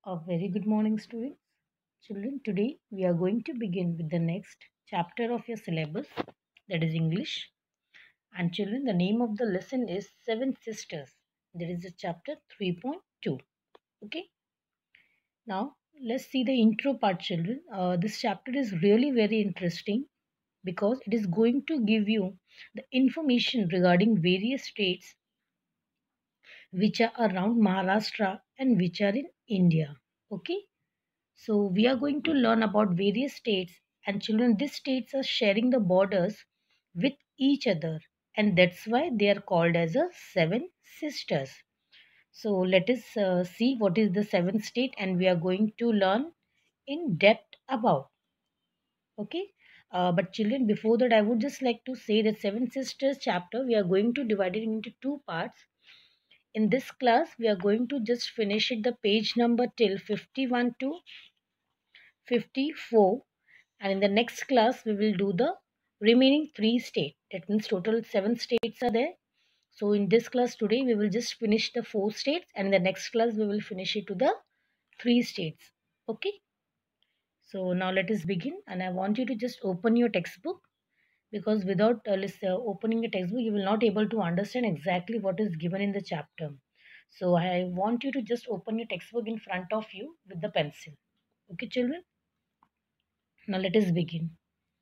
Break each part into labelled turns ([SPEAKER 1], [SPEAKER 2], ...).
[SPEAKER 1] A very good morning, students. Children, today we are going to begin with the next chapter of your syllabus, that is English. And children, the name of the lesson is Seven Sisters. That is the chapter 3.2. Okay. Now, let's see the intro part, children. This chapter is really very interesting because it is going to give you the information regarding various states which are around Maharashtra and which are in India. Okay. So we are going to learn about various states, and children, these states are sharing the borders with each other, and that's why they are called as a seven sisters. So let us see what is the seventh state, and we are going to learn in depth about. Okay. But children, before that, I would just like to say that Seven Sisters chapter we are going to divide it into two parts. In this class, we are going to just finish it the page number till 51 to 54, and in the next class we will do the remaining three states. That means total seven states are there. So in this class today we will just finish the four states, and in the next class we will finish it to the three states. Okay. So now let us begin, and I want you to just open your textbook, because without opening a textbook you will not able to understand exactly what is given in the chapter. So I want you to just open your textbook in front of you with the pencil. Okay, children. Now let us begin.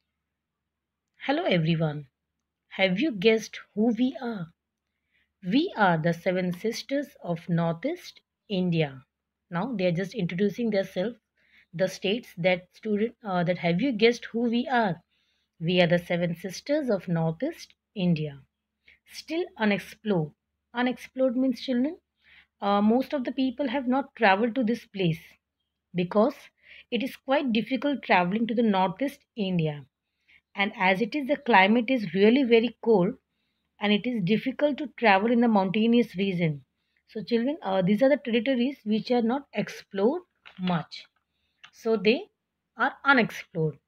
[SPEAKER 1] Hello everyone. Have you guessed who we are? We are the seven sisters of Northeast India. Now they are just introducing themselves, the states that have you guessed who we are? We are the seven sisters of Northeast India. Still unexplored. Unexplored means, children, most of the people have not traveled to this place because it is quite difficult traveling to the Northeast India, and as it is, the climate is really very cold, and it is difficult to travel in the mountainous region. So children, these are the territories which are not explored much, so they are unexplored.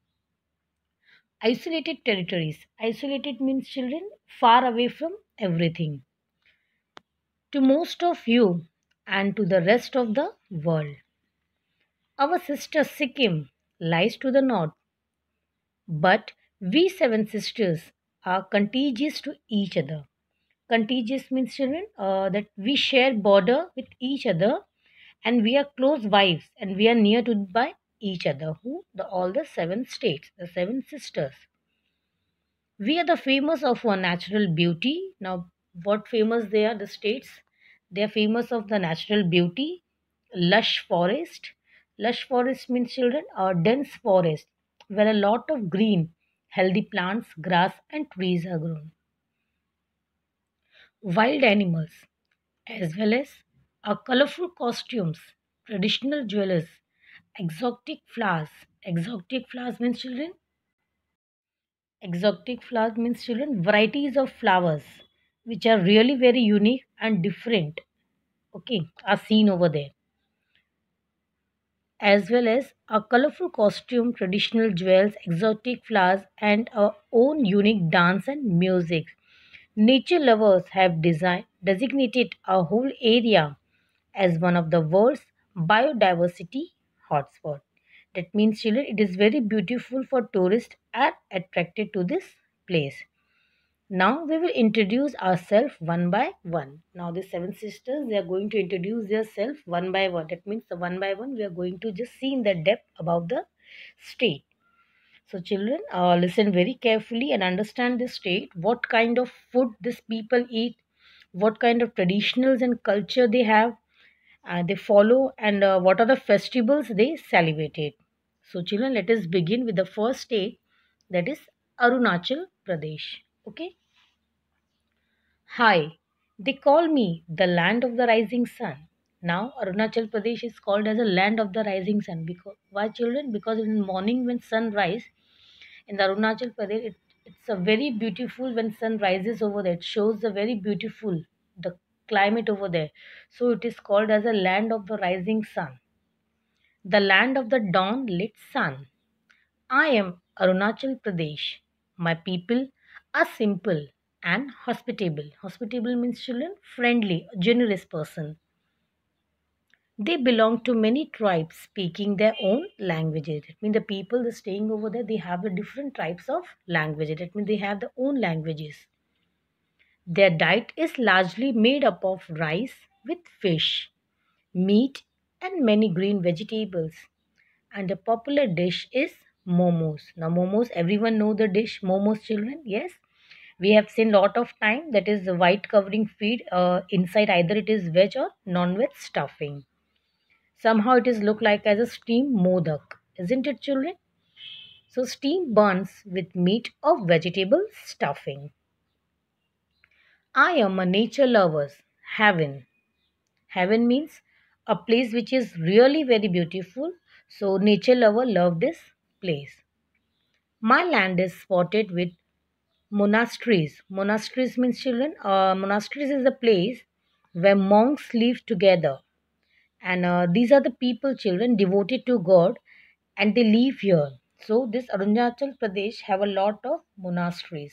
[SPEAKER 1] Isolated territories. Isolated means, children, far away from everything, to most of you and to the rest of the world. Our sister Sikkim lies to the north, but we seven sisters are contagious to each other. Contagious means, children, that we share border with each other, and we are close wives, and we are near to by each other. Who? All the seven states, the seven sisters. We are the famous of our natural beauty. Now, what famous they are? The states. They are famous of the natural beauty, lush forest. Lush forest means, children, a dense forest where a lot of green, healthy plants, grass, and trees are grown. Wild animals, as well as our colorful costumes, traditional jewelers, exotic flowers. Exotic flowers means, children, exotic flowers means, children, varieties of flowers which are really very unique and different. Okay, are seen over there, as well as our colorful costume, traditional jewels, exotic flowers, and our own unique dance and music. Nature lovers have designated our whole area as one of the world's biodiversity hotspot. That means, children, it is very beautiful for tourists are attracted to this place. Now we will introduce ourselves one by one. Now the seven sisters, they are going to introduce themselves one by one. That means the one by one we are going to just see in the depth about the state. So children, listen very carefully and understand the state, what kind of food these people eat, what kind of traditionals and culture they have, they follow, and what are the festivals they celebrated. So children, let us begin with the first state, that is Arunachal Pradesh. Okay. Hi, they call me the land of the rising sun. Now Arunachal Pradesh is called as a land of the rising sun. Because why, children? Because in the morning when sun rise in the Arunachal Pradesh, it's a very beautiful when sun rises over there. It shows the very beautiful the climate over there. So it is called as a land of the rising sun, the land of the dawn lit sun. I am Arunachal Pradesh. My people are simple and hospitable. Hospitable means, children, friendly, generous person. They belong to many tribes speaking their own languages. It means the people that staying over there, they have the different types of languages. It means they have their own languages. Their diet is largely made up of rice with fish, meat, and many green vegetables. And a popular dish is momos. Now, momos, everyone know the dish momos, children. Yes, we have seen lot of time that is the white covering feed inside either it is veg or non-veg stuffing. Somehow it is look like as a steamed modak, isn't it, children? So steamed buns with meat or vegetable stuffing. I am a nature lover's heaven. Heaven means a place which is really very beautiful. So nature lover love this place. My land is spotted with monasteries. Monasteries means children. Monasteries is a place where monks live together, and these are the people, children, devoted to God, and they live here. So this Arunachal Pradesh have a lot of monasteries.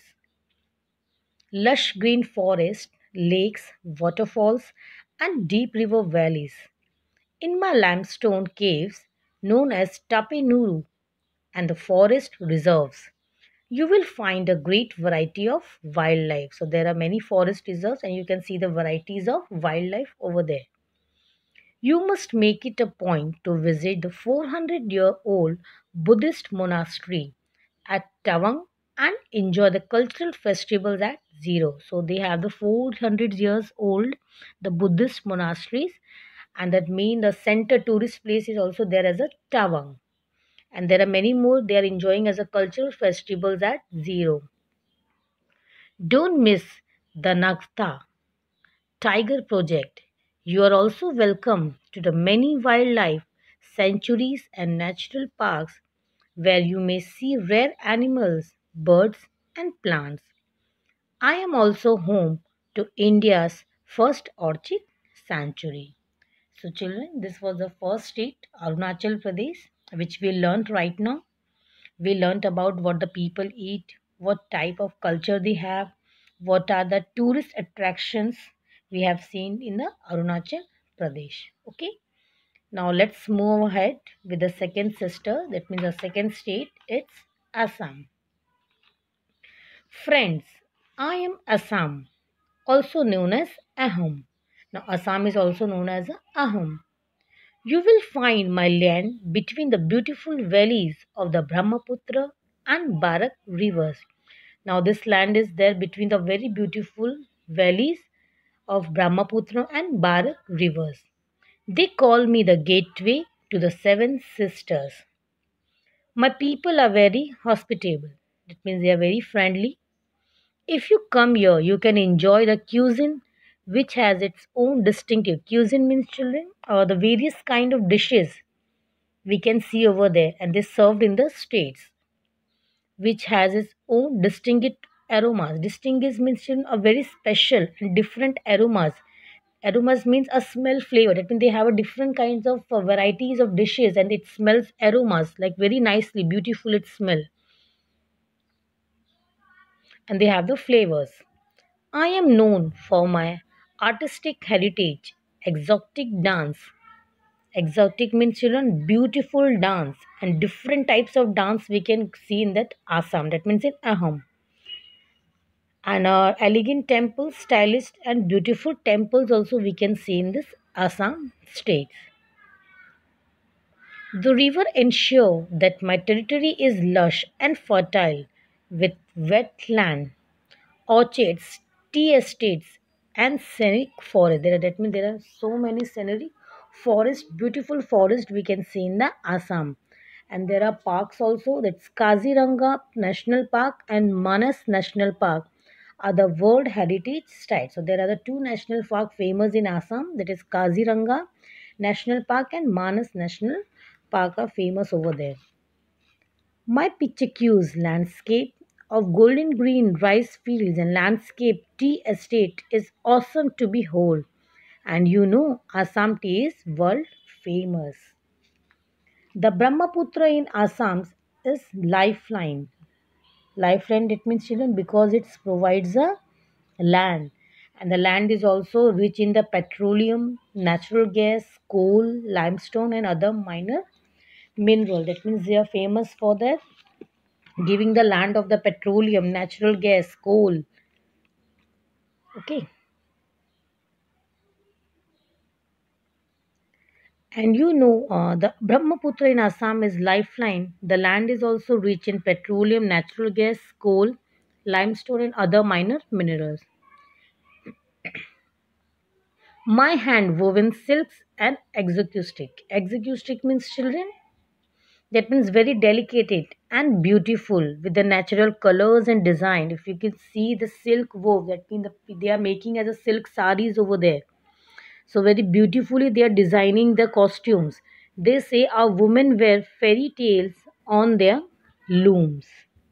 [SPEAKER 1] Lush green forest, lakes, waterfalls, and deep river valleys. In my limestone caves, known as Tape Nuru, and the forest reserves, you will find a great variety of wildlife. So there are many forest reserves, and you can see the varieties of wildlife over there. You must make it a point to visit the 400-year-old Buddhist monastery at Tawang and enjoy the cultural festivals at Zero. So they have the 400 years old, the Buddhist monasteries, and that mean the center tourist place is also there as a Tawang. And there are many more they are enjoying as a cultural festivals at Zero. Don't miss the Nagta Tiger Project. You are also welcome to the many wildlife sanctuaries and natural parks where you may see rare animals, birds, and plants. I am also home to India's first orchid sanctuary. So, children, this was the first state, Arunachal Pradesh, which we learned right now. We learnt about what the people eat, what type of culture they have, what are the tourist attractions we have seen in the Arunachal Pradesh. Okay, now let's move ahead with the second sister, that means the second state, it's Assam. Friends, I am Assam, also known as Ahom. Now, Assam is also known as Ahom. You will find my land between the beautiful valleys of the Brahmaputra and Barak rivers. Now, this land is there between the very beautiful valleys of Brahmaputra and Barak rivers. They call me the gateway to the seven sisters. My people are very hospitable. That means they are very friendly. If you come here, you can enjoy the cuisine which has its own distinctive. Cuisine means children, or the various kind of dishes we can see over there, and they served in the states, which has its own distinguished aromas. Distinguished means a very special and different aromas. Aromas means a smell flavor. That means they have a different kinds of varieties of dishes, and it smells aromas like very nicely, beautiful it smell, and they have the flavors. I am known for my artistic heritage, exotic dance. Exotic means children, beautiful dance, and different types of dance we can see in that Assam. That means in Aham. And elegant temples, stylish and beautiful temples also we can see in this Assam state. The river ensure that my territory is lush and fertile with wetland, orchards, tea estates, and scenic forest. That means there are so many scenic forest, beautiful forest we can see in the Assam. And there are parks also. That's Kaziranga National Park and Manas National Park are the World Heritage Sites. So there are the two national park famous in Assam. That is Kaziranga National Park and Manas National Park are famous over there. My picturesque landscape of golden green rice fields and landscape tea estate is awesome to behold. And you know, Assam tea is world famous. The Brahmaputra in Assam is lifeline. Lifeline, it means children because it provides a land, And the land is also rich in the petroleum, natural gas, coal, limestone, and other minor mineral. That means they are famous for their giving the land of the petroleum, natural gas, coal. Okay. And the Brahmaputra in Assam is lifeline. The land is also rich in petroleum, natural gas, coal, limestone, and other minor minerals. My hand woven silks and exotic. Exotic means children. That means very delicate and beautiful with the natural colors and design. If you can see the silk wove, that means they are making as a silk saris over there. So very beautifully they are designing the costumes. They say our women wear fairy tales on their looms.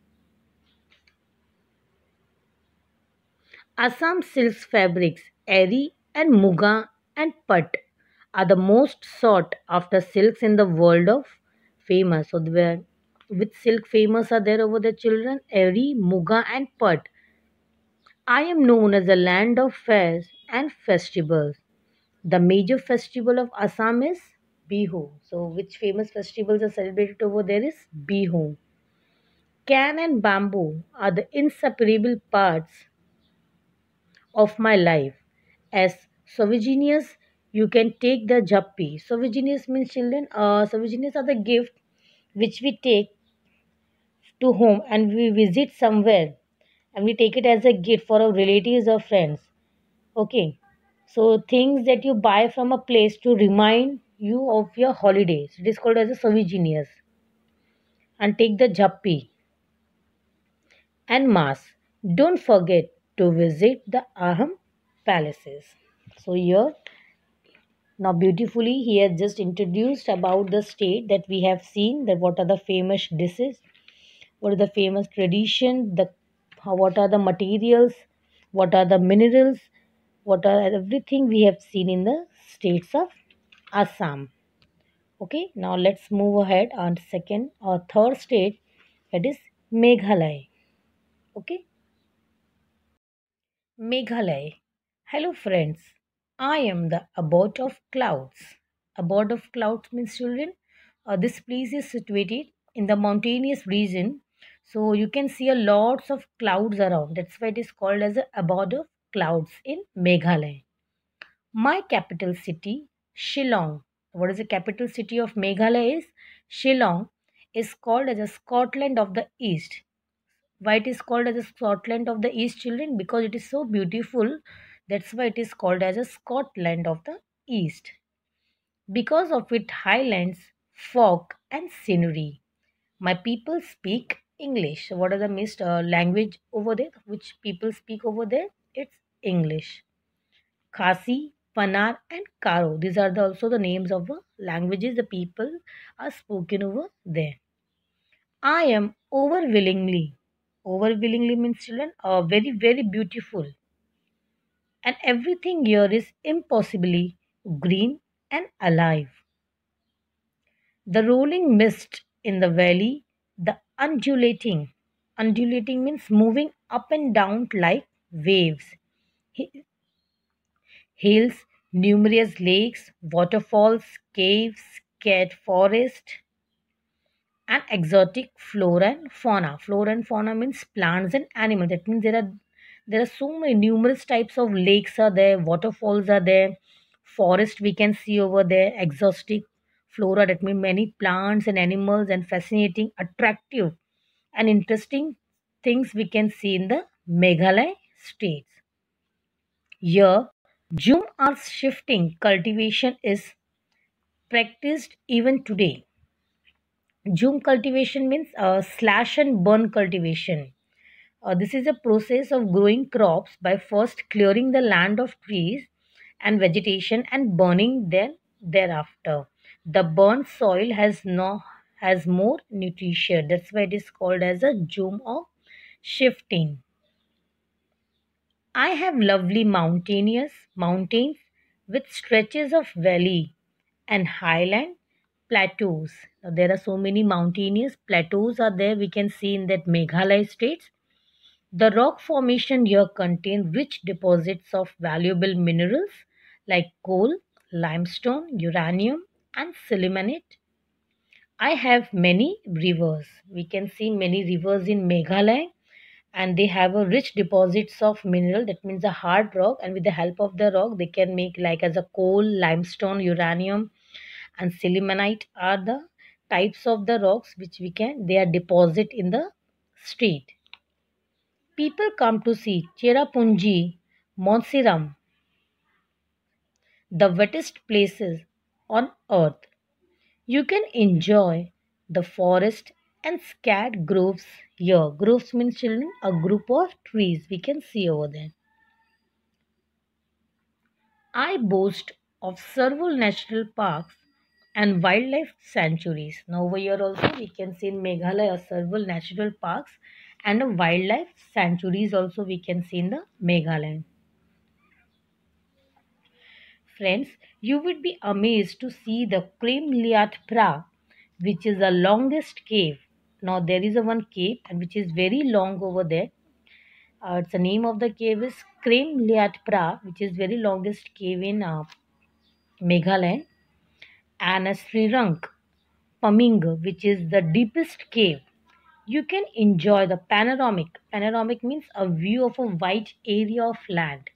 [SPEAKER 1] Assam silks fabrics, eri and muga and pat are the most sought after silks in the world of famous. So the which silk famous are there over the children? Eri, muga and pat. I am known as the land of fairs and festivals. The major festival of Assam is Bihu. So, which famous festivals are celebrated over there is Bihu. Can and bamboo are the inseparable parts of my life. As souvenirs, you can take the jappi. Souvenirs means children. Souvenirs are the gift which we take to home and we visit somewhere and we take it as a gift for our relatives or friends. Okay. So things that you buy from a place to remind you of your holidays. It is called as a souvenirs. And take the jappi and mass. Don't forget to visit the Aham palaces. So here now beautifully he has just introduced about the state that we have seen, that what are the famous dishes, what is the famous tradition, what are the materials, what are the minerals, what are everything we have seen in the states of Assam. Okay, now let's move ahead on second or third state, that is Meghalaya. Okay, Meghalaya. Hello friends, I am the abode of clouds. Abode of clouds means children. This place is situated in the mountainous region, so you can see a lots of clouds around. That's why it is called as the abode of clouds in Meghalaya. My capital city, Shillong. What is the capital city of Meghalaya is? Shillong is called as a Scotland of the East. Why it is called as a Scotland of the East, children? Because it is so beautiful. That's why it is called as a Scotland of the East. Because of its highlands, fog and scenery. My people speak English. So what are the missed language over there? Which people speak over there? It's English. Khasi, Panar, and Karo. These are also the names of the languages the people are spoken over there. I am overwhelmingly means children are very, very beautiful. And everything here is impossibly green and alive. The rolling mist in the valley, the undulating means moving up and down like waves. Hills, numerous lakes, waterfalls, caves, scarred forest, and exotic flora and fauna. Flora and fauna means plants and animals. That means there are so many numerous types of lakes are there, waterfalls are there, forest we can see over there, exotic flora, that means many plants and animals and fascinating, attractive and interesting things we can see in the Meghalaya states. Here, Jum earth shifting cultivation is practiced even today. Jum cultivation means slash and burn cultivation. This is a process of growing crops by first clearing the land of trees and vegetation and burning them thereafter. The burnt soil has more nutrition. That's why it is called as a Jum of shifting. I have lovely mountains with stretches of valley and highland plateaus. Now, there are so many mountainous plateaus are there we can see in that Meghalaya states. The rock formation here contain rich deposits of valuable minerals like coal, limestone, uranium, and sillimanite. I have many rivers. We can see many rivers in Meghalaya, and they have a rich deposits of mineral, that means a hard rock, and with the help of the rock they can make like as a coal, limestone, uranium, and sillimanite are the types of the rocks which we can they are deposit in the street. People come to see Cherrapunji, Monsiram, the wettest places on earth. You can enjoy the forest and scared groves here. Groves means children, a group of trees we can see over there. I boast of several national parks and wildlife sanctuaries. Now over here also we can see in Meghalaya several natural parks and a wildlife sanctuaries also we can see in the Meghalaya. Friends, you would be amazed to see the Kremliat Pra, which is the longest cave. Now there is a one cave and which is very long over there. It's the name of the cave is Kremliat Pra, which is very longest cave in Meghalaya, and a Srirang Paming, which is the deepest cave. You can enjoy the panoramic. Panoramic means a view of a wide area of land.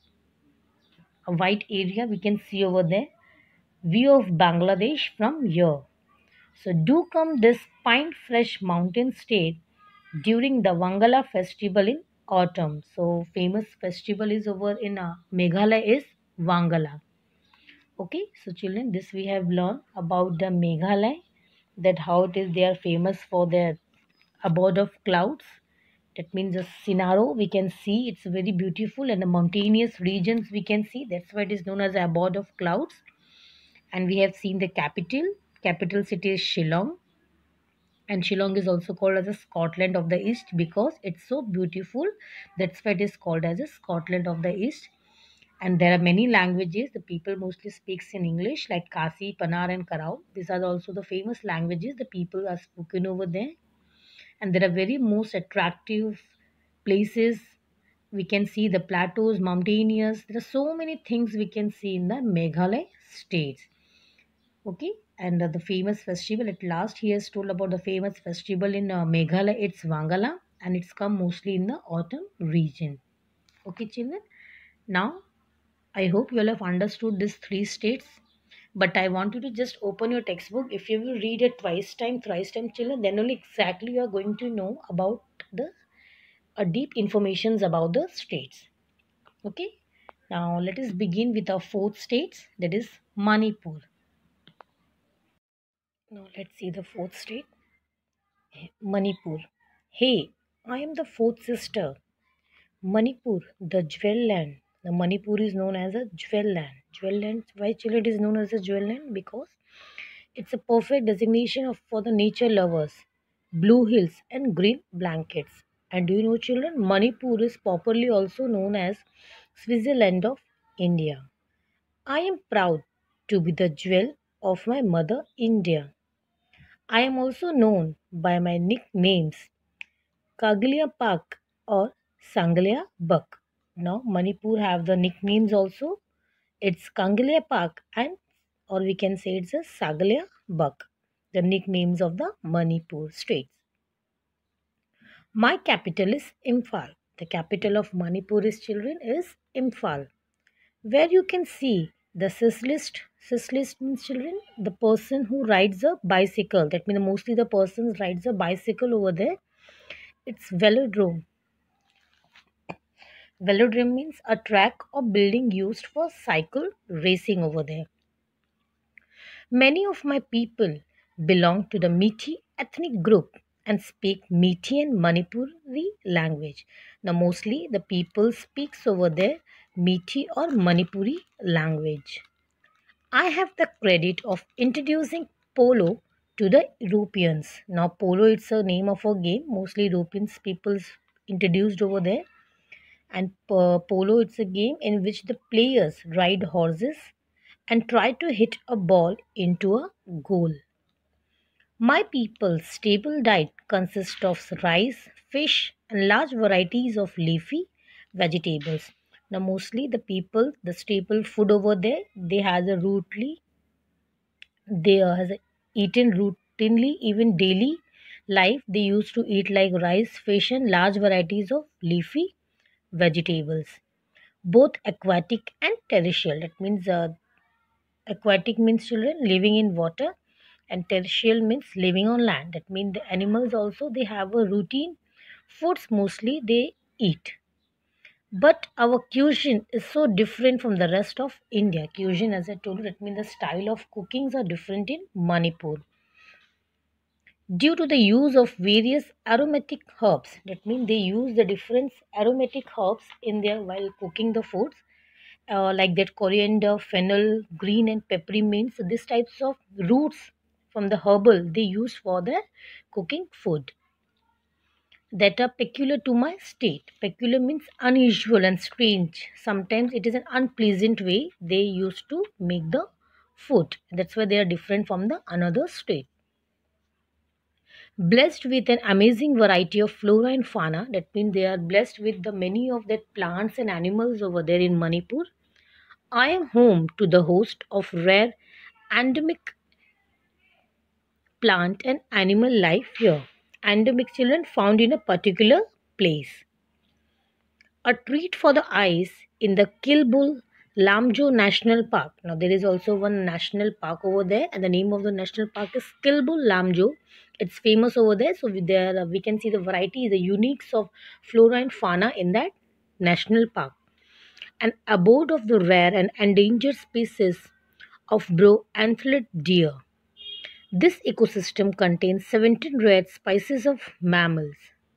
[SPEAKER 1] A wide area we can see over there. View of Bangladesh from here. So do come this Pine Fresh Mountain State during the Wangala festival in autumn. So famous festival is over in Meghalaya is Wangala. Okay, so children, this we have learned about the Meghalaya, that how it is they are famous for their abode of clouds. That means the scenario we can see it's very beautiful, and the mountainous regions we can see. That's why it is known as abode of clouds. And we have seen the capital. Capital city is Shillong, and Shillong is also called as the Scotland of the East because it's so beautiful. That's why it is called as a Scotland of the East. And there are many languages. The people mostly speaks in English, like Kasi, Panar, and Karao. These are also the famous languages the people are spoken over there. And there are very most attractive places. We can see the plateaus, mountainous. There are so many things we can see in the Meghalaya states. Okay, and the famous festival at last he has told about the famous festival in Meghalaya. It's Wangala, and it's come mostly in the autumn region. Okay, children. Now I hope you all have understood these three states. But I want you to just open your textbook. If you will read it twice time, thrice time, children, then only exactly you are going to know about the deep informations about the states. Okay. Now let us begin with our fourth states, that is Manipur. Now let's see the fourth state, Manipur. Hey, I am the fourth sister. Manipur, the jewel land. The Manipur is known as a jewel land. Jewel land. Why children it is known as a jewel land? Because it's a perfect designation of for the nature lovers, blue hills and green blankets. And do you know, children, Manipur is popularly also known as Switzerland of India. I am proud to be the jewel of my mother India. I am also known by my nicknames Kaglia Pak or Sanglia Buck. Now Manipur have the nicknames also. It's Kanglia Pak and or we can say it's a Saglia Buck. The nicknames of the Manipur states. My capital is Imphal. The capital of Manipur is children is Imphal, where you can see the cyclist. Cyclist means children, the person who rides a bicycle. That means mostly the person rides a bicycle over there. It's velodrome. Velodrome means a track or building used for cycle racing over there. Many of my people belong to the Methi ethnic group and speak Methi and Manipuri language. Now mostly the people speaks over there Methi or Manipuri language. I have the credit of introducing polo to the Europeans. Now polo it's a name of a game. Mostly Europeans people introduced over there, and polo it's a game in which the players ride horses and try to hit a ball into a goal. My people's staple diet consists of rice, fish, and large varieties of leafy vegetables. Now, mostly the people, the staple food over there, they has a rootly, they has eaten routinely, even daily life. They used to eat like rice, fish, and large varieties of leafy vegetables, both aquatic and terrestrial. That means aquatic means children living in water, and terrestrial means living on land. That means the animals also they have a routine foods mostly they eat. But our cuisine is so different from the rest of India. Cuisine, as I told you, that means the style of cookings are different in Manipur due to the use of various aromatic herbs. That means they use the different aromatic herbs in there while cooking the foods, like that coriander, fennel, green and peppery mint. So these types of roots from the herbal they use for their cooking food that are peculiar to my state. Peculiar means unusual and strange. Sometimes it is an unpleasant way they used to make the food. That's why they are different from the another state. Blessed with an amazing variety of flora and fauna, that means they are blessed with the many of the plants and animals over there in Manipur. I am home to the host of rare endemic plant and animal life here. Endemic children found in a particular place. A treat for the eyes in the Kilbul Lamjo National Park. Now there is also one national park over there, and the name of the national park is Kilbul Lamjo. It's famous over there, so there we can see the variety, the uniques of flora and fauna in that national park. An abode of the rare and endangered species of antlered deer. This ecosystem contains 17 rare species of mammals.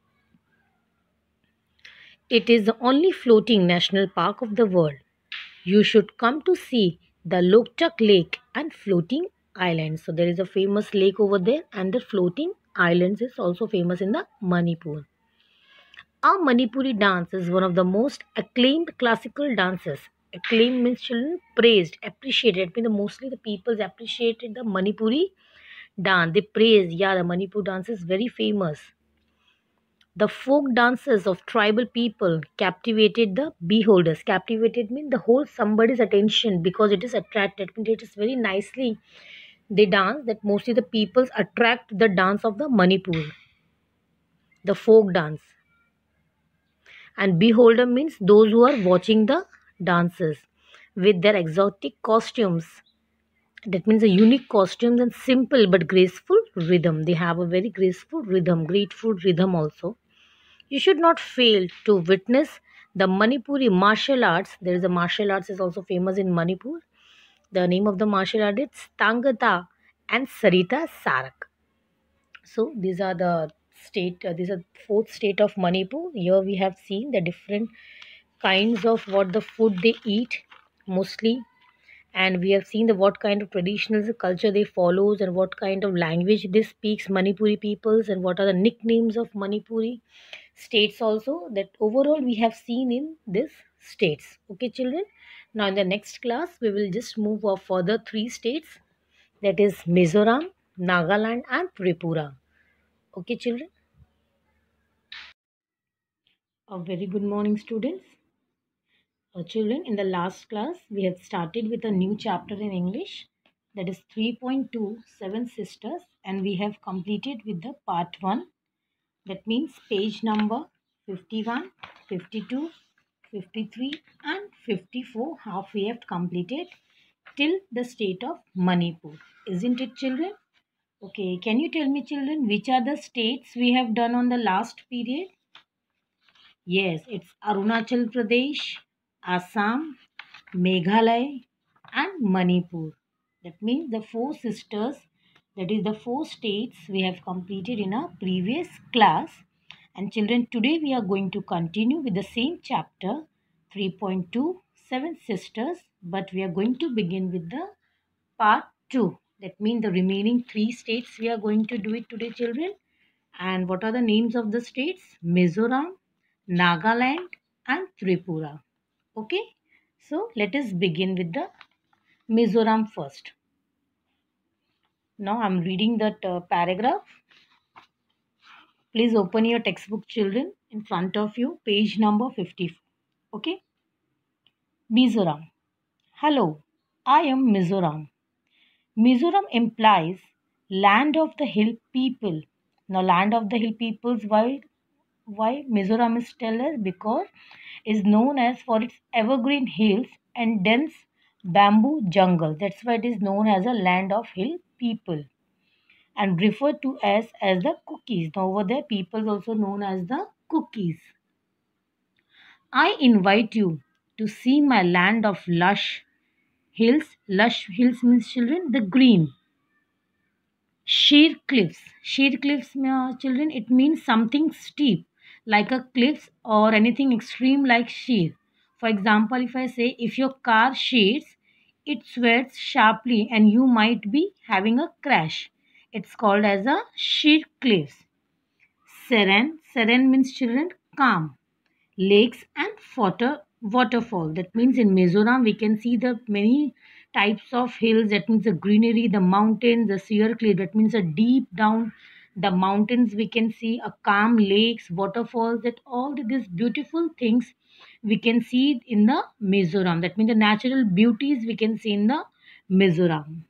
[SPEAKER 1] It is the only floating national park of the world. You should come to see the Loktak Lake and floating islands. So there is a famous lake over there, and the floating islands is also famous in the Manipur. Our Manipuri dance is one of the most acclaimed classical dances. Acclaimed means children praised, appreciated. It means mostly the people appreciated the Manipuri dance. They praise, yeah, the Manipur dance is very famous. The folk dances of tribal people captivated the beholders. Captivated means the whole somebody's attention because it is attracted. It is very nicely they dance that mostly the peoples attract the dance of the Manipur, the folk dance. And beholder means those who are watching the dances with their exotic costumes. That means a unique costumes and simple but graceful rhythm. They have a very graceful rhythm, grateful rhythm also. You should not fail to witness the Manipuri martial arts. There is a martial arts is also famous in Manipur. The name of the martial art is Tangata and Sarita Sarak. So these are the state. These are fourth state of Manipur. Here we have seen the different kinds of what the food they eat mostly, and we have seen the what kind of traditional culture they follows and what kind of language they speaks Manipuri peoples and what are the nicknames of Manipuri states also. That overall we have seen in this states. Okay children, now in the next class we will just move off further three states, that is Mizoram, Nagaland and Tripura. Okay children, a very good morning students. Children, in the last class we have started with a new chapter in English, that is 3.2 Seven Sisters, and we have completed with the part 1. That means page number 51, 52, 53 and 54 half we have completed till the state of Manipur. Isn't it children? Okay, can you tell me children which are the states we have done on the last period? Yes, it's Arunachal Pradesh, Assam, Meghalaya and Manipur. That means the four sisters, that is the four states we have completed in our previous class. And children, today we are going to continue with the same chapter 3.2 Seven Sisters, but we are going to begin with the part 2. That means the remaining three states we are going to do it today children. And what are the names of the states? Mizoram, Nagaland and Tripura. Okay, so let us begin with the Mizoram first. Now I am reading that paragraph. Please open your textbook, children, in front of you, page number 54. Okay? Mizoram. Hello, I am Mizoram. Mizoram implies land of the hill people. Now, land of the hill peoples, why Mizoram is tell us? Because is known as for its evergreen hills and dense bamboo jungle. That's why it is known as a land of hill people and referred to as the cookies. Now over there, people also known as the cookies. I invite you to see my land of lush hills. Lush hills means children, the green. Sheer cliffs. Sheer cliffs, children, it means something steep, like a cliffs or anything extreme like sheer. For example, if I say, if your car shears, it swerves sharply and you might be having a crash. It's called as a sheer cliffs. Serene. Serene means children, calm. Lakes and waterfall. That means in Mizoram we can see the many types of hills. That means the greenery, the mountains, the sheer cliff. That means a deep down the mountains we can see a calm lakes, waterfalls. That all these beautiful things we can see in the Mizoram. That means the natural beauties we can see in the Mizoram.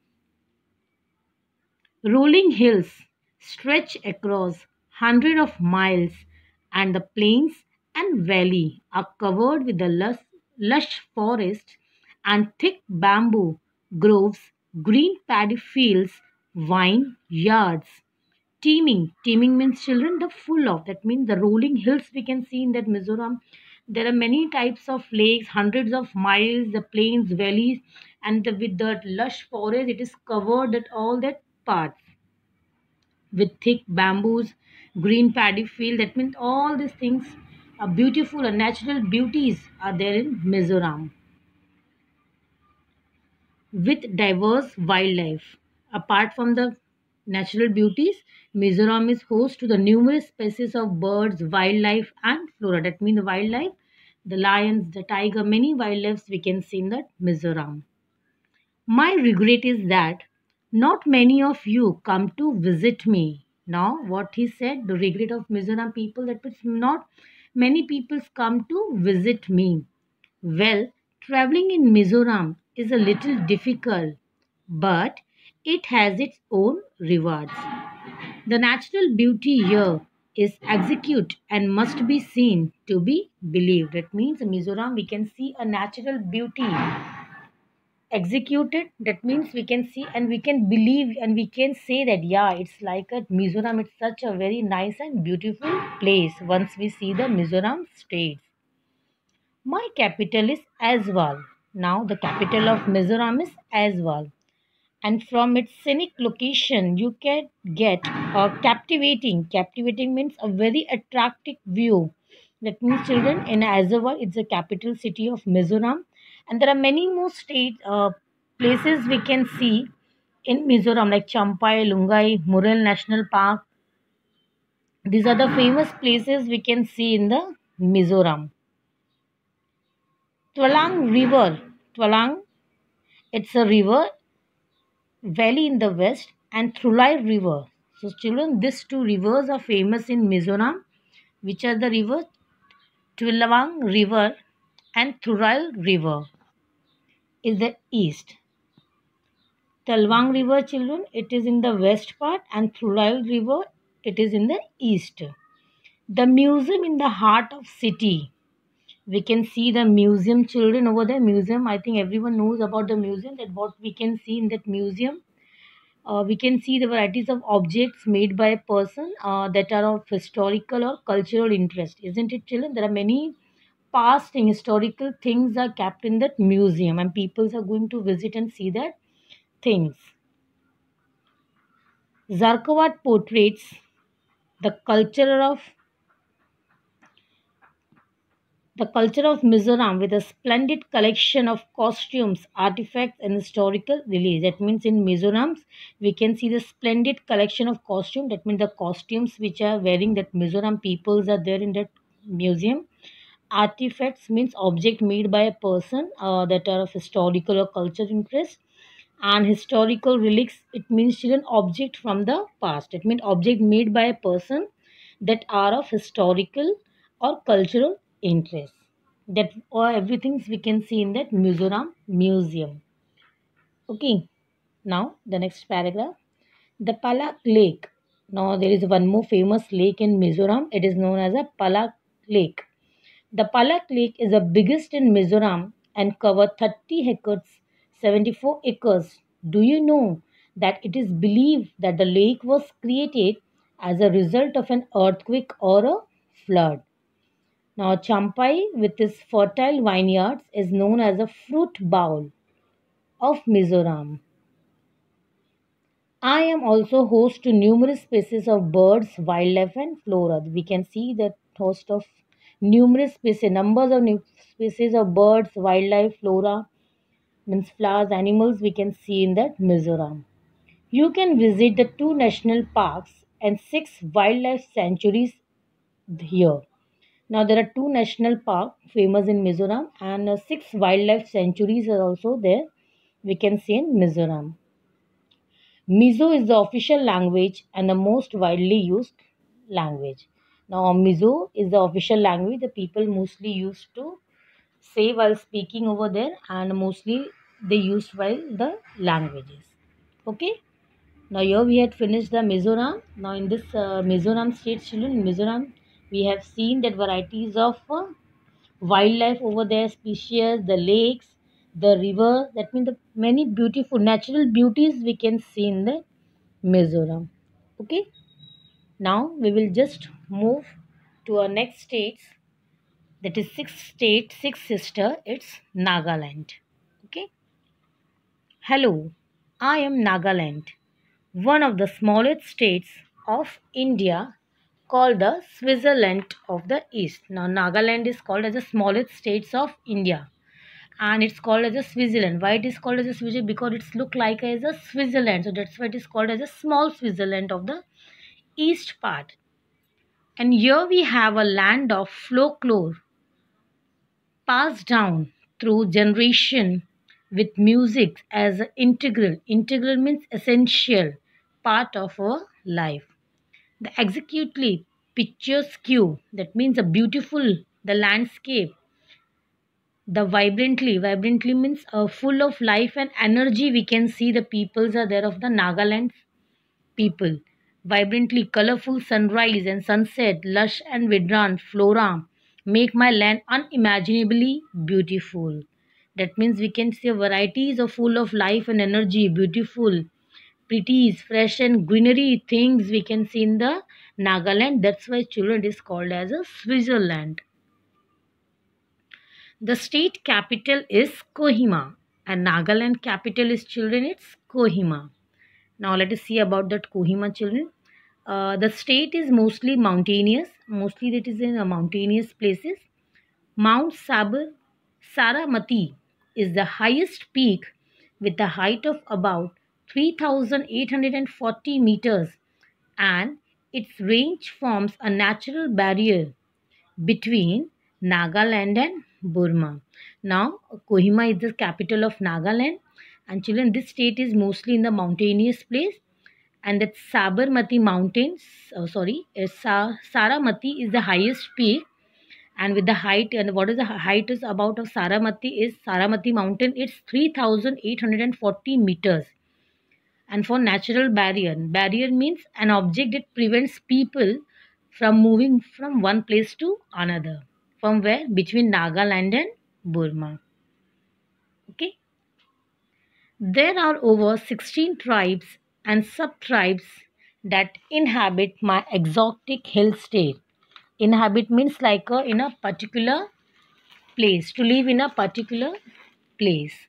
[SPEAKER 1] Rolling hills stretch across hundreds of miles, and the plains and valley are covered with the lush forests and thick bamboo groves, green paddy fields, vine yards. Teeming means children, the full of. That means the rolling hills we can see in that Mizoram. There are many types of lakes, hundreds of miles, the plains, valleys, and with the lush forest, it is covered at all that parts with thick bamboos, green paddy field. That means all these things are beautiful and natural beauties are there in Mizoram with diverse wildlife. Apart from the natural beauties, Mizoram is host to the numerous species of birds, wildlife, and flora. That means the wildlife, the lions, the tiger, many wildlife we can see in that Mizoram. My regret is that not many of you come to visit me. Now, what he said, the regret of Mizoram people, that means not many people come to visit me. Well, traveling in Mizoram is a little difficult, but it has its own rewards. The natural beauty here is execute and must be seen to be believed. That means in Mizoram we can see a natural beauty executed. That means we can see and we can believe and we can say that yeah, it's like a Mizoram. It's such a very nice and beautiful place once we see the Mizoram states. My capital is Aizawl. Now the capital of Mizoram is Aizawl, and from its scenic location you can get a captivating means a very attractive view. That means children, in Aizawl, it's the capital city of Mizoram, and there are many more state places we can see in Mizoram like Champai, Lungai, Mural National Park. These are the famous places we can see in the Mizoram. Twalang River. Twalang, it's a river valley in the west, and Thulai River. So, children, these two rivers are famous in Mizoram, which are the rivers Twilawang River and Thural River is the east. Talwang River, children, it is in the west part, and Thural River, it is in the east. The museum in the heart of city. We can see the museum, children, over there. Museum, I think everyone knows about the museum, that what we can see in that museum. We can see the varieties of objects made by a person that are of historical or cultural interest. Isn't it, children? There are many past and historical things are kept in that museum, and people are going to visit and see that things. Zarkawat portraits the culture of Mizoram with a splendid collection of costumes, artifacts, and historical relics. That means in Mizoram, we can see the splendid collection of costumes. That means the costumes which are wearing that Mizoram peoples are there in that museum. Artifacts means object made by a person that are of historical or cultural interest. And historical relics, it means an object from the past. It means object made by a person that are of historical or cultural interest. That or everything we can see in that Mizoram Museum. Okay, now the next paragraph. The Palak Lake. Now there is one more famous lake in Mizoram. It is known as a Palak Lake. The Palak Lake is the biggest in Mizoram and covers 30 hectares, 74 acres. Do you know that it is believed that the lake was created as a result of an earthquake or a flood? Now, Champai, with its fertile vineyards, is known as a fruit bowl of Mizoram. I am also host to numerous species of birds, wildlife, and flora. We can see that host of numerous species, numbers of new species of birds, wildlife, flora, means flowers, animals we can see in that Mizoram. You can visit the two national parks and six wildlife sanctuaries here. Now there are two national parks famous in Mizoram and six wildlife sanctuaries are also there. We can see in Mizoram. Mizo is the official language and the most widely used language. Now, Mizo is the official language the people mostly used to say while speaking over there, and mostly they used while the languages. Okay. Now, here we had finished the Mizoram. Now, in this Mizoram state, children, in Mizoram, we have seen that varieties of wildlife over there, species, the lakes, the river. That means the many beautiful natural beauties we can see in the Mizoram. Okay, now we will just move to our next states. That is sixth state, sixth sister. It's Nagaland. Okay. Hello, I am Nagaland, one of the smallest states of India, called the Switzerland of the East. Now, Nagaland is called as the smallest states of India, and it's called as a Switzerland. Why it is called as a Switzerland? Because it's look like as a Switzerland, so that's why it is called as a small Switzerland of the east part. And here we have a land of folklore passed down through generation with music as an integral means essential part of our life. The executely picturesque, that means a beautiful the landscape. The vibrantly means full of life and energy. We can see the peoples are there of the Nagaland people. Vibrantly colorful sunrise and sunset, lush and vibrant flora make my land unimaginably beautiful. That means we can see varieties of full of life and energy, beautiful, pretty, fresh and greenery things we can see in the Nagaland. That's why children it is called as a Switzerland. The state capital is Kohima and Nagaland capital is children it's Kohima. Now let us see about that Kohima children. The state is mostly mountainous. Mostly it is in mountainous places. Mount Saramati is the highest peak with a height of about 3,840 meters, and its range forms a natural barrier between Nagaland and Burma. Now, Kohima is the capital of Nagaland, and children, this state is mostly in the mountainous place, and that Sabarmati mountains, Saramati is the highest peak, and with the height, and what is the height is about of Saramati mountain, it's 3,840 meters. And for natural barrier means an object that prevents people from moving from one place to another. From where? Between Nagaland and Burma. Okay. There are over 16 tribes and sub-tribes that inhabit my exotic hill state. Inhabit means like in a particular place, to live in a particular place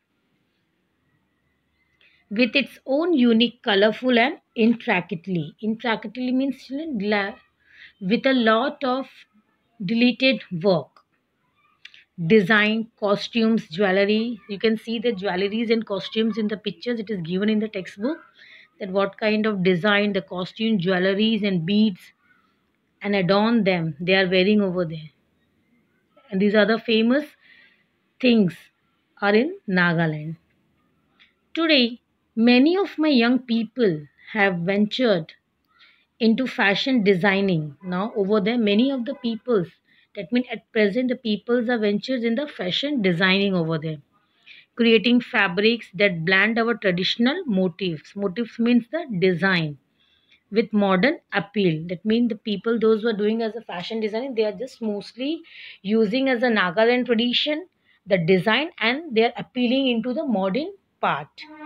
[SPEAKER 1] with its own unique, colorful and intricately. Intricately means with a lot of deleted work, design, costumes, jewelry. You can see the jewelries and costumes in the pictures. It is given in the textbook that what kind of design, the costume, jewelries and beads and adorn them they are wearing over there. And these are the famous things are in Nagaland. Today, many of my young people have ventured into fashion designing. Now over there many of the peoples, that means at present the peoples are ventures in the fashion designing over there, creating fabrics that blend our traditional motifs. Motifs means the design with modern appeal. That means the people, those who are doing as a fashion designing, they are just mostly using as a Nagaland tradition the design, and they are appealing into the modern part.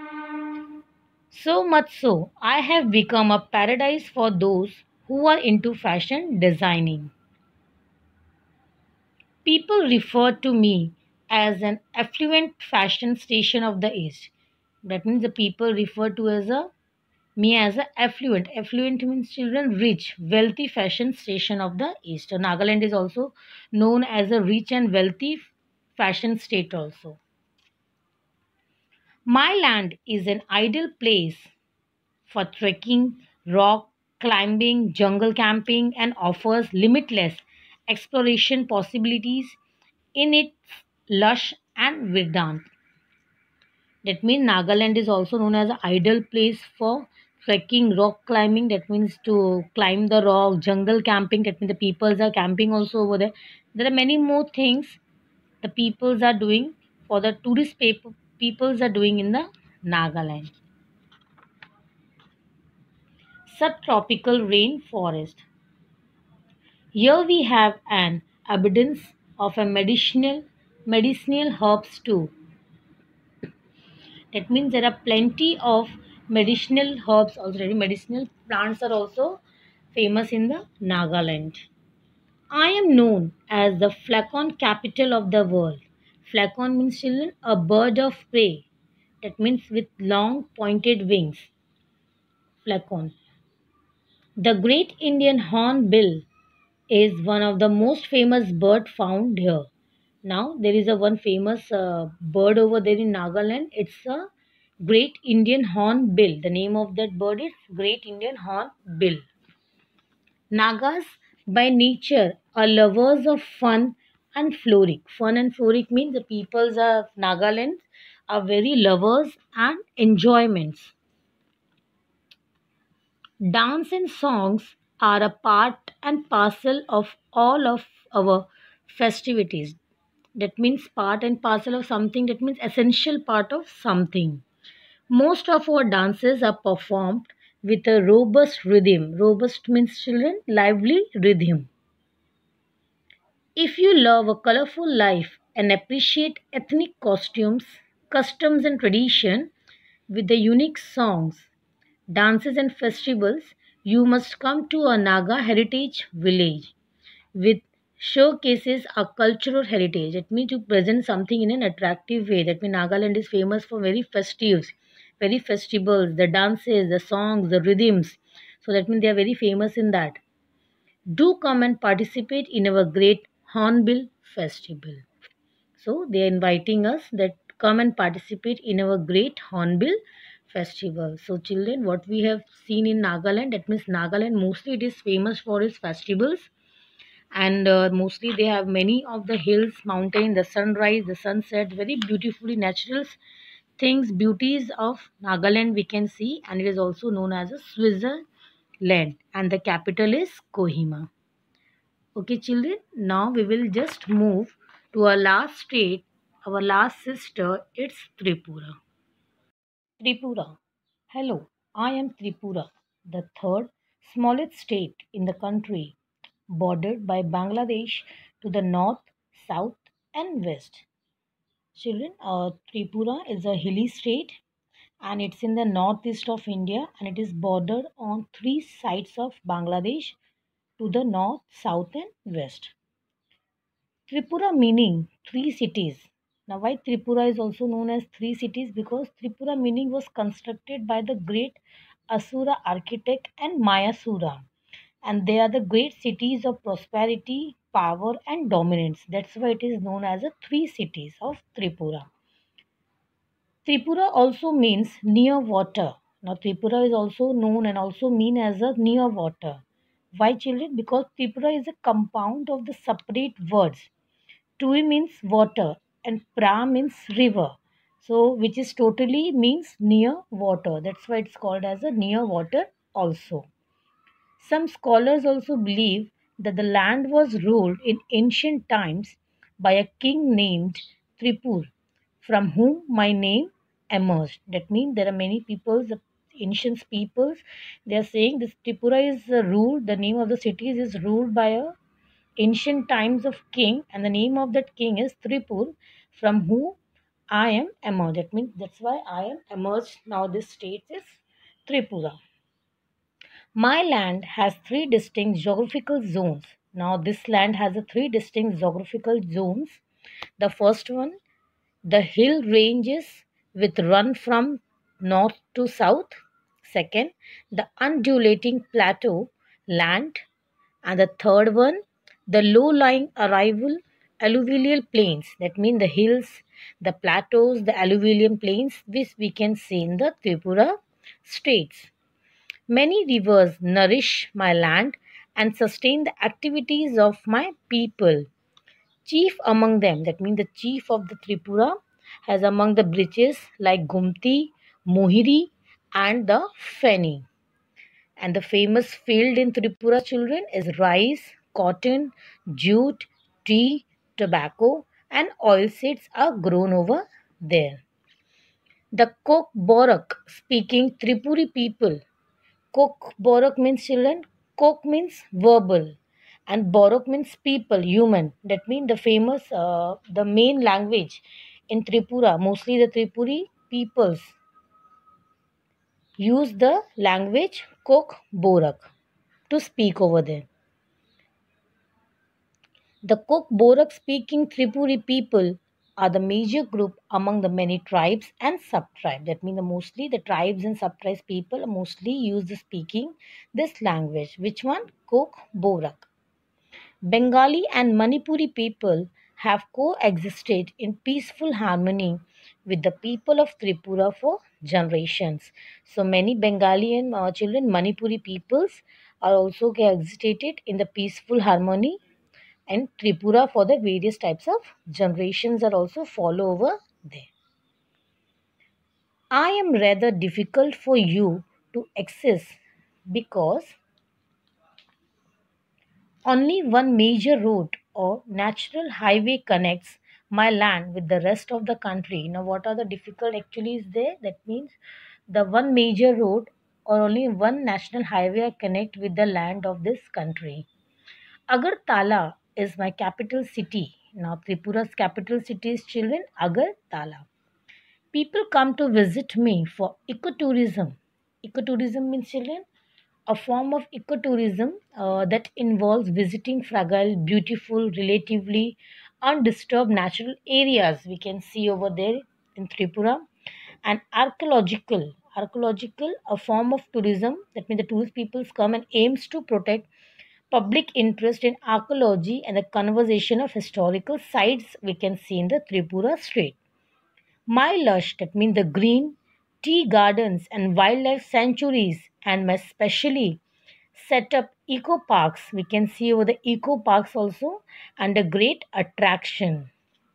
[SPEAKER 1] So much so, I have become a paradise for those who are into fashion designing. People refer to me as an affluent fashion station of the East. That means the people refer to as a me as a affluent. Affluent means children rich, wealthy fashion station of the East. So Nagaland is also known as a rich and wealthy fashion state also. My land is an ideal place for trekking, rock climbing, jungle camping, and offers limitless exploration possibilities in its lush and verdant. That means Nagaland is also known as an ideal place for trekking, rock climbing. That means to climb the rock, jungle camping. That means the peoples are camping also over there. There are many more things the peoples are doing for the tourist peoples are doing in the Nagaland. Subtropical rainforest. Here we have an abundance of a medicinal herbs too. That means there are plenty of medicinal herbs already. Medicinal plants are also famous in the Nagaland. I am known as the flacon capital of the world. Flacon means children a bird of prey. That means with long pointed wings. Flacon. The great Indian hornbill is one of the most famous bird found here. Now there is a one famous bird over there in Nagaland. It's a great Indian hornbill. The name of that bird is great Indian hornbill. Nagas by nature are lovers of fun and frolic. Fun and frolic means the peoples of Nagaland are very lovers and enjoyments. Dance and songs are a part and parcel of all of our festivities. That means part and parcel of something, that means essential part of something. Most of our dances are performed with a robust rhythm. Robust means children, lively rhythm. If you love a colorful life and appreciate ethnic costumes, customs, and tradition with the unique songs, dances, and festivals, you must come to a Naga heritage village with showcases our cultural heritage. It means to present something in an attractive way. That means Nagaland is famous for very festives, very festivals, the dances, the songs, the rhythms. So that means they are very famous in that. Do come and participate in our great Hornbill Festival. So they are inviting us that come and participate in our great Hornbill Festival. So children, what we have seen in Nagaland, that means Nagaland mostly it is famous for its festivals, and mostly they have many of the hills, mountain, the sunrise, the sunset, very beautifully natural things, beauties of Nagaland we can see, and it is also known as a Switzerland, and the capital is Kohima. Okay, children, now we will just move to our last state, our last sister, it's Tripura. Tripura. Hello, I am Tripura, the third smallest state in the country, bordered by Bangladesh to the north, south, and west. Children, Tripura is a hilly state and it's in the northeast of India, and it is bordered on three sides of Bangladesh to the north, south, and west. Tripura meaning three cities. Now, why Tripura is also known as three cities? Because Tripura meaning was constructed by the great Asura architect and Mayasura, and they are the great cities of prosperity, power, and dominance. That's why it is known as the three cities of Tripura. Tripura also means near water. Now, Tripura is also known and also mean as a near water. Why, children? Because Tripura is a compound of the separate words. Tui means water and pra means river. So, which is totally means near water. That's why it's called as a near water also. Some scholars also believe that the land was ruled in ancient times by a king named Tripur, from whom my name emerged. That means there are many peoples, the ancient peoples, they are saying this Tripura is ruled, the name of the cities is ruled by a ancient times of king, and the name of that king is Tripur, from whom I am emerged. That means that's why I am emerged. Now this state is Tripura. My land has three distinct geographical zones. Now this land has a three distinct geographical zones. The first one, the hill ranges which run from north to south. Second, the undulating plateau land. And the third one, the low-lying arrival alluvial plains. That means the hills, the plateaus, the alluvial plains, which we can see in the Tripura states. Many rivers nourish my land and sustain the activities of my people. Chief among them, that means the chief of the Tripura, has among the bridges like Gumti, Mohiri, and the Feni. And the famous field in Tripura, children, is rice, cotton, jute, tea, tobacco, and oilseeds are grown over there. The Kok Borak speaking Tripuri people. Kok Borak means children, Kok means verbal, and Borak means people, human. That means the famous, the main language in Tripura, mostly the Tripuri peoples use the language Kok Borak to speak over there. The Kok Borak speaking Tripuri people are the major group among the many tribes and sub-tribes. That means mostly the tribes and sub-tribes people mostly use the speaking this language. Which one? Kok Borak. Bengali and Manipuri people have coexisted in peaceful harmony with the people of Tripura for generations. So many Bengali and children Manipuri peoples are also coexisted in the peaceful harmony, and Tripura for the various types of generations are also follow over there. I am rather difficult for you to access because only one major road or natural highway connects my land with the rest of the country. Now, what are the difficult actually is there? That means the one major road or only one national highway connect with the land of this country. Agartala is my capital city. Now, Tripura's capital city is children, Agartala. People come to visit me for ecotourism. Ecotourism means children, a form of ecotourism that involves visiting fragile, beautiful, relatively undisturbed natural areas we can see over there in Tripura, and archaeological, a form of tourism, that means the tourist peoples come and aims to protect public interest in archaeology and the conservation of historical sites we can see in the Tripura state. My lush, that means the green, tea gardens and wildlife sanctuaries, and my specially set up eco parks. We can see over the eco parks also, and a great attraction,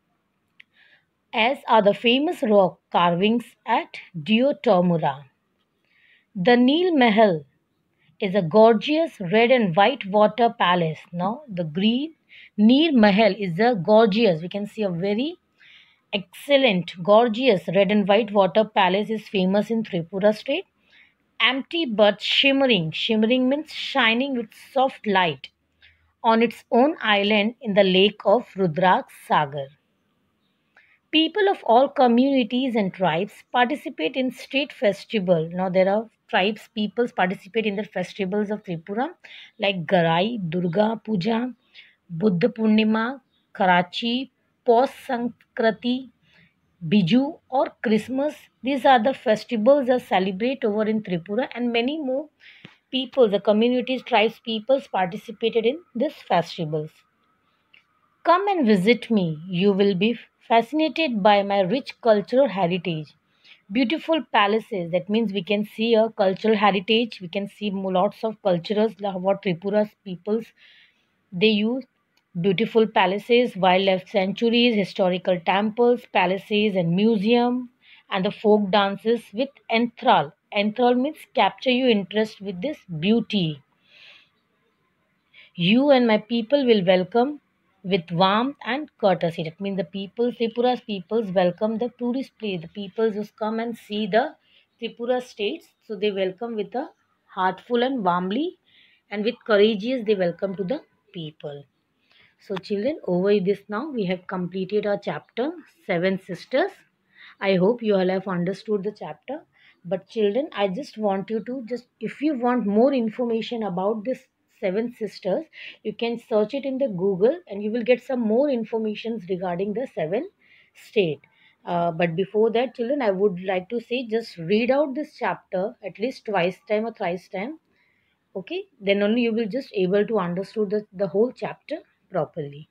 [SPEAKER 1] as are the famous rock carvings at Diotomura. The Neel Mahal is a gorgeous red and white water palace. Now, the green Neel Mahal is a gorgeous, we can see a very excellent, gorgeous red and white water palace is famous in Tripura state. Empty but shimmering. Shimmering means shining with soft light on its own island in the lake of Rudraksh Sagar. People of all communities and tribes participate in state festival. Now there are tribes, peoples participate in the festivals of Tripura like Garai, Durga Puja, Buddha Purnima, Karachi, Pos Sankrati, Biju or Christmas. These are the festivals that celebrate over in Tripura, and many more people, the communities, tribes, peoples participated in these festivals. Come and visit me. You will be fascinated by my rich cultural heritage. Beautiful palaces, that means we can see a cultural heritage. We can see lots of cultures, like what Tripura's peoples they use. Beautiful palaces, wildlife sanctuaries, historical temples, palaces, and museum, and the folk dances with enthrall. Enthrall means capture your interest with this beauty. You and my people will welcome with warmth and courtesy. That means the people, Tripura's peoples welcome the tourist place. The peoples who come and see the Tripura states. So they welcome with a heartful and warmly, and with courageous they welcome to the people. So children, over this now we have completed our chapter Seven Sisters. I hope you all have understood the chapter. But children, I just want you to just, if you want more information about this Seven Sisters, you can search it in the Google and you will get some more information regarding the seven state. But before that, children, I would like to say just read out this chapter at least twice time or thrice time. Okay, then only you will just able to understand the whole chapter properly.